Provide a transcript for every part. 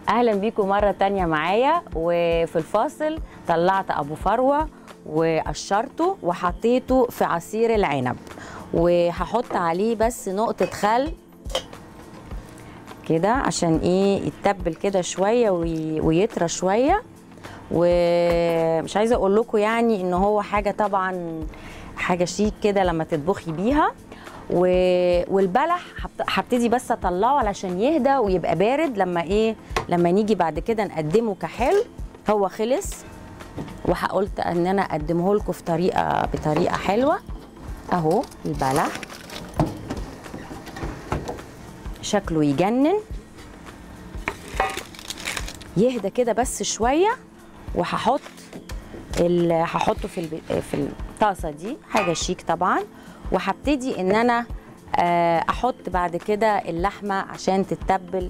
اهلا بيكم مره تانية معايا. وفي الفاصل طلعت ابو فروه وقشرته وحطيته في عصير العنب، وهحط عليه بس نقطه خل كده عشان ايه يتبل كده شويه ويطرى شويه. ومش عايزه اقول لكم يعني ان هو حاجه طبعا حاجه شيك كده لما تطبخي بيها. والبلح هبتدي بس اطلعه علشان يهدى ويبقى بارد لما نيجي بعد كده نقدمه كحلو. هو خلص وقلت ان انا اقدمه لكم بطريقه حلوه. اهو البلح شكله يجنن، يهدى كده بس شويه، وهحطه في الطاسه دي، حاجه شيك طبعا. وهبتدي ان انا احط بعد كده اللحمه عشان تتبل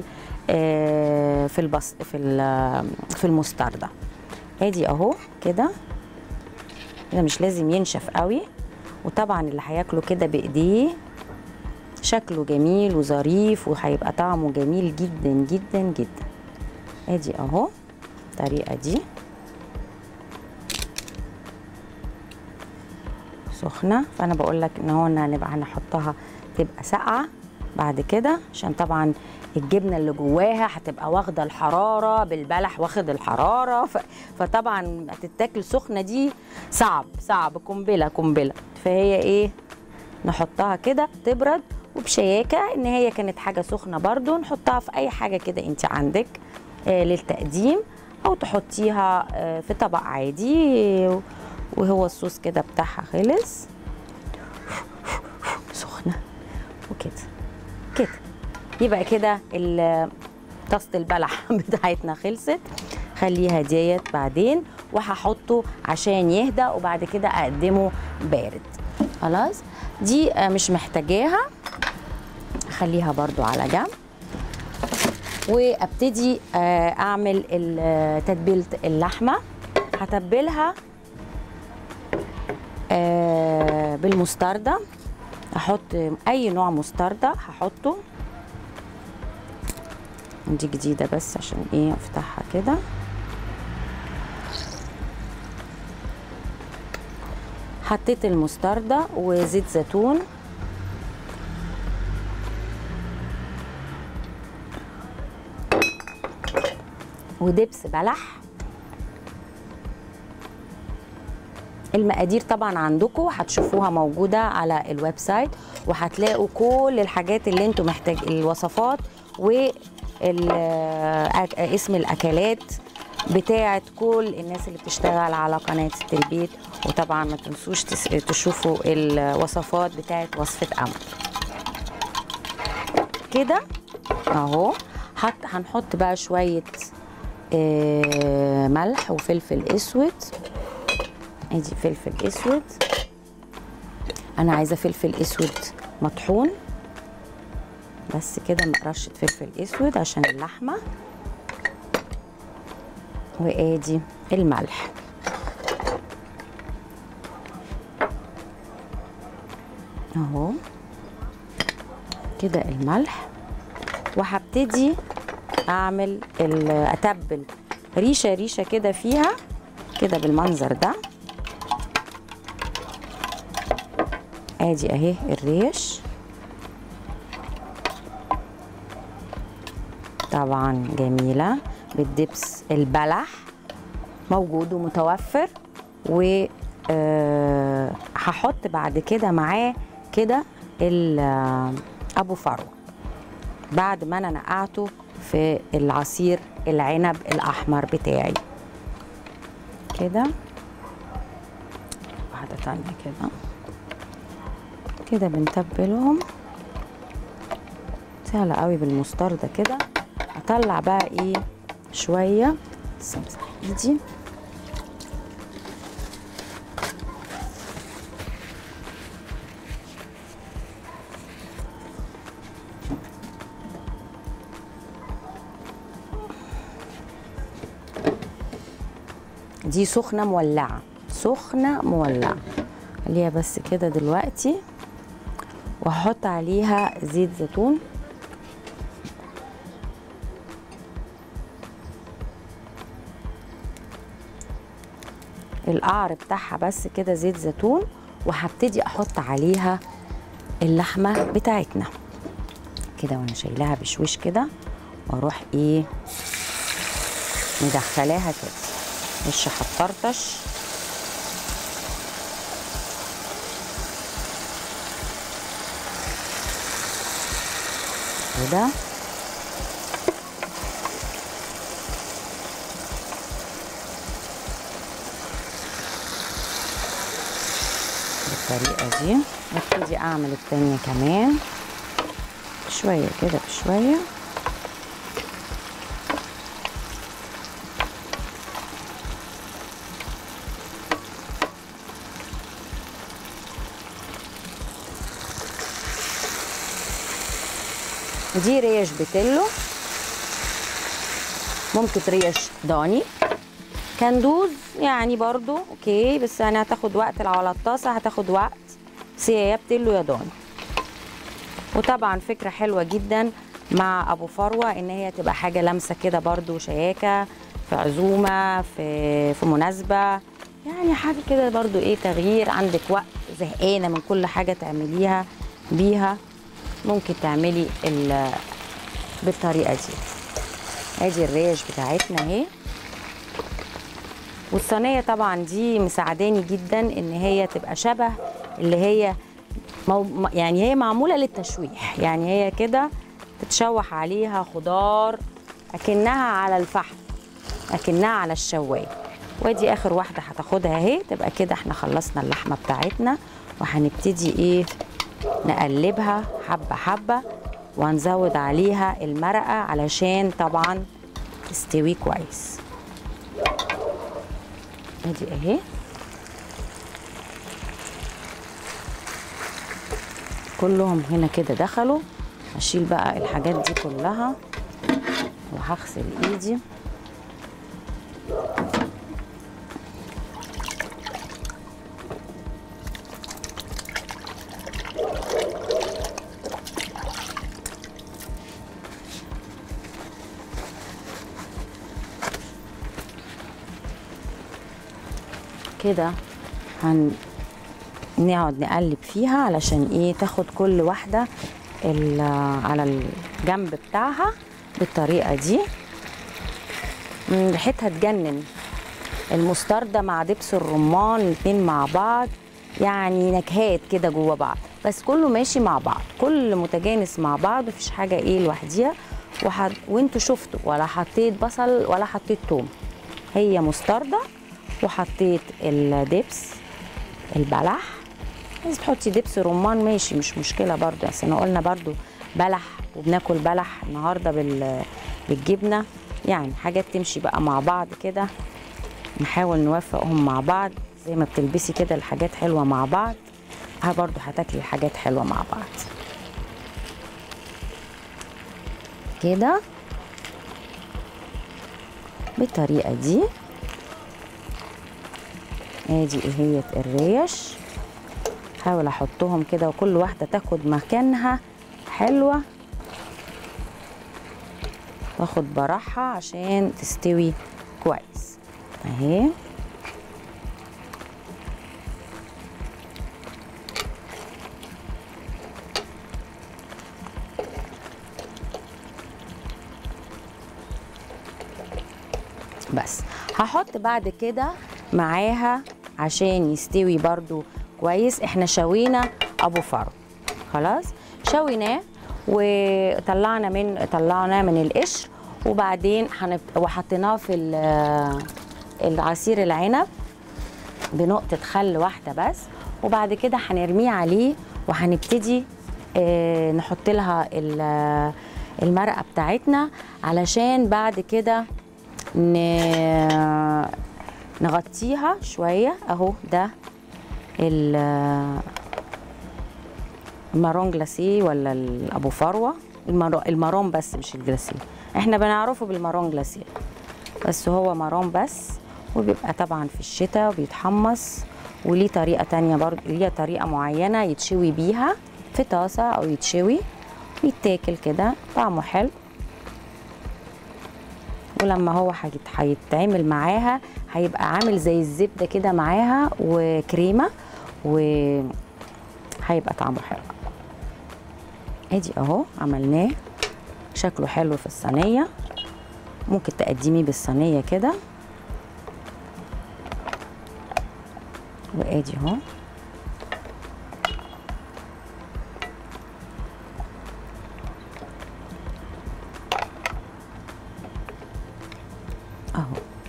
في المستردة. ادي اهو كده مش لازم ينشف قوي. وطبعا اللي هياكله كده بايديه شكله جميل وظريف وهيبقى طعمه جميل جدا جدا جدا. ادي اهو الطريقه دي سخنه، فانا بقول لك ان هو هنحطها تبقى ساقعه بعد كده، عشان طبعا الجبنه اللي جواها هتبقى واخده الحراره بالبلح واخد الحراره، فطبعا هتتاكل سخنه دي صعب قنبله. فهي ايه، نحطها كده تبرد وبشياكه. ان هي كانت حاجه سخنه برضو نحطها في اي حاجه كده انت عندك للتقديم، او تحطيها في طبق عادي. وهو الصوص كده بتاعها خلص سخنه وكده يبقى كده طاسه البلح بتاعتنا خلصت. خليها ديت بعدين، وهحطه عشان يهدى وبعد كده اقدمه بارد. خلاص دي مش محتاجاها، خليها برضو على جنب. وابتدي اعمل تتبيله اللحمه. هتبلها بالمستردة. احط اي نوع مستردة هحطه، دي جديدة بس عشان ايه افتحها كده. حطيت المستردة وزيت زيتون ودبس بلح. المقادير طبعا عندكم هتشوفوها موجودة على الويب سايت، وهتلاقوا كل الحاجات اللي انتم الوصفات واسم الاكلات بتاعت كل الناس اللي بتشتغل على قناة ست البيت. وطبعا ما تنسوش تشوفوا الوصفات بتاعت وصفة أمل. كده اهو هنحط بقى شوية ملح وفلفل اسود. ادي فلفل اسود، انا عايزه فلفل اسود مطحون بس كده، رشه فلفل اسود عشان اللحمه. وادي الملح اهو كده الملح. وهبتدي اعمل اتبل ريشه كده فيها كده بالمنظر ده. ادي اهي الريش طبعا جميله بالدبس البلح موجود ومتوفر. هحط بعد كده معاه كده ابو فروه بعد ما انا نقعته في العصير العنب الاحمر بتاعي كده. واحده تانيه كده بنتبلهم سهله قوي بالمستردة كده. اطلع بقى ايه شويه، امسح ايدي. دي سخنه مولعه خليها بس كده دلوقتي. وهحط عليها زيت زيتون القعر بتاعها بس كده زيت زيتون، وهبتدي احط عليها اللحمه بتاعتنا كده، وانا شايلاها بشويش كده، واروح ايه مدخلاها كده، مش هتطرطش كده. بالطريقه دي ابتدي اعمل التانية كمان شويه كده بشويه. دي ريش بتلو، ممكن ريش ضاني، كندوز يعني برضو اوكي، بس يعني هتاخد وقت لو على الطاسه هتاخد وقت، بس هي يا بتلو يا ضاني. وطبعا فكره حلوه جدا مع ابو فروه ان هي تبقى حاجه لمسه كده برضو شياكه في عزومه في مناسبه، يعني حاجه كده برضو ايه تغيير، عندك وقت زهقانه من كل حاجه تعمليها بيها، ممكن تعملي بالطريقه دي. ادي الريش بتاعتنا اهي، والصينيه طبعا دي مساعداني جدا ان هي تبقى شبه اللي هي يعني هي معموله للتشويح، يعني هي كده تتشوح عليها خضار اكنها على الفحم، اكنها على الشوايه. وادي اخر واحده هتاخدها اهي، تبقى كده احنا خلصنا اللحمه بتاعتنا، وهنبتدي ايه نقلبها حبه حبه، وهنزود عليها المرقه علشان طبعا تستوي كويس. ادي اهي كلهم هنا كده دخلوا. هشيل بقى الحاجات دي كلها وهغسل ايدي. كده نقعد نقلب فيها علشان ايه تاخد كل واحده على الجنب بتاعها بالطريقه دي. ريحتها تجنن، المستردة مع دبس الرمان الاتنين مع بعض، يعني نكهات كده جوه بعض، بس كله ماشي مع بعض، كل متجانس مع بعض، مفيش حاجه ايه لوحديها. وانتوا شفتوا ولا حطيت بصل ولا حطيت توم، هي مستردة وحطيت الدبس البلح. عايز تحطي دبس رمان ماشي مش مشكله برضو، بس احنا قلنا برضو بلح وبناكل بلح النهارده بالجبنه، يعني حاجات تمشي بقى مع بعض كده، نحاول نوفقهم مع بعض زي ما بتلبسي كده الحاجات حلوه مع بعض، برضو هتاكلي الحاجات حلوه مع بعض كده بالطريقه دي. ادي اهيت الريش، حاول احطهم كده وكل واحده تاخد مكانها حلوه، تاخد براحه عشان تستوي كويس اهي. بس هحط بعد كده معاها عشان يستوي برضو كويس. احنا شوينا ابو فرو خلاص، شويناه وطلعنا من القشر، وبعدين وحطيناه في العصير العنب بنقطة خل واحدة بس، وبعد كده هنرميه عليه وهنبتدي نحط لها المرقة بتاعتنا علشان بعد كده نغطيها شوية اهو. ده المارون جلاسيه ولا الابو فروه، المارون بس مش الجلاسيه، احنا بنعرفه بالمارون جلاسيه، بس هو مارون بس، وبيبقى طبعا في الشتاء وبيتحمص، وليه طريقه تانية برضه، ليه طريقه معينه يتشوي بيها في طاسه او يتشوي ويتاكل كده طعمه حلو ولما هو هيتعمل معاها هيبقى عامل زي الزبده كده معاها وكريمه، وهيبقى طعمه حلو. ادي اهو عملناه، شكله حلو في الصينيه. ممكن تقدميه بالصينيه كده، وادي اهو. اهو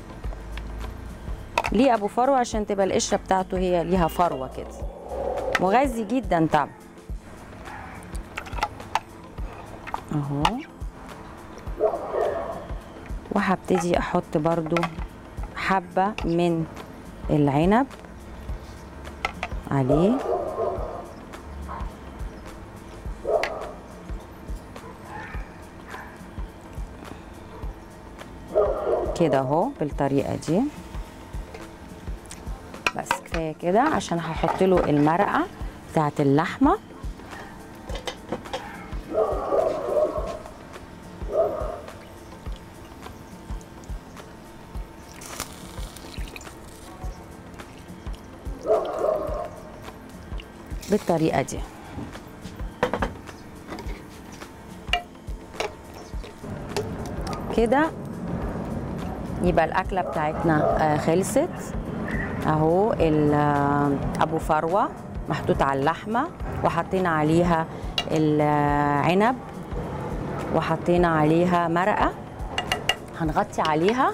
ليه ابو فروه عشان تبقى القشره بتاعته هي ليها فروه كده، مغذي جدا طبعا. اهو وهبتدي احط برضو حبه من العنب عليه كده اهو بالطريقه دي. بس كفايه كده عشان هحط له المرقه بتاعت اللحمه. بالطريقه دي كده يبقى الاكله بتاعتنا خلصت اهو. ابو فروه محطوط على اللحمه، وحطينا عليها العنب، وحطينا عليها مرقه. هنغطي عليها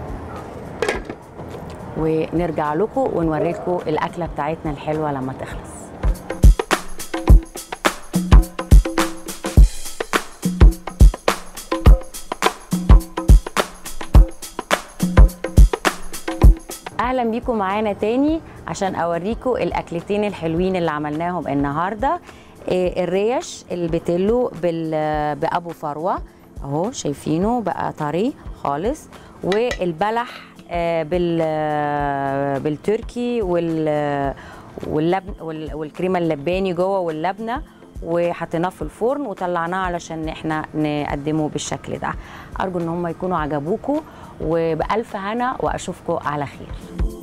ونرجع لكم ونوريكم الاكله بتاعتنا الحلوه لما تخلص. اهلا بيكم معانا تاني عشان اوريكم الاكلتين الحلوين اللي عملناهم النهارده. الريش البتلو بابو فروه اهو، شايفينه بقى طري خالص، والبلح بالتركي واللبن والكريمه اللباني جوه واللبنه، وحطيناه في الفرن وطلعناه علشان احنا نقدمه بالشكل ده. ارجو ان هم يكونوا عجبوكم، وبألف هنا واشوفكم على خير.